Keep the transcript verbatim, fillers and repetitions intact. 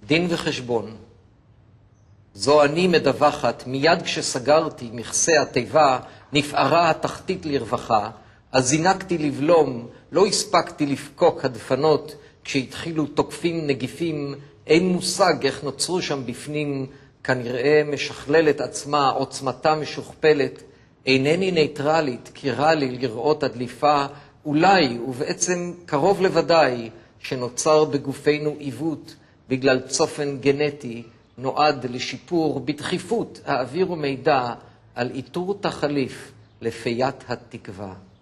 דין וחשבון. זו אני מדווחת, מיד כשסגרתי מכסה התיבה, נפערה התחתית לרווחה, אז זינקתי לבלום, לא הספקתי לפקוק הדפנות, כשהתחילו תוקפים נגיפים, אין מושג איך נוצרו שם בפנים, כנראה משכללת עצמה, עוצמתה משוכפלת, אינני ניטרלית, כי רע לי לראות הדליפה, אולי ובעצם קרוב לוודאי, שנוצר בגופנו עיוות, בגלל צופן גנטי, נועד לשיפור בדחיפות העביר ומידע על איתור תחליף לפיית התקווה.